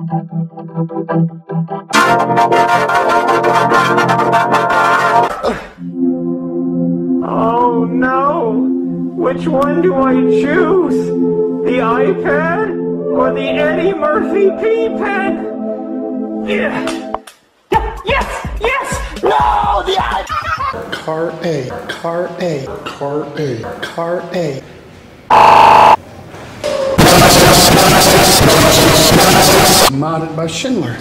Oh no! Which one do I choose? The iPad or the Eddie Murphy P-Pen? Yeah. Yes! Yes! No! The iPad! Car A, car A, car A, car A. Modded by Schindler.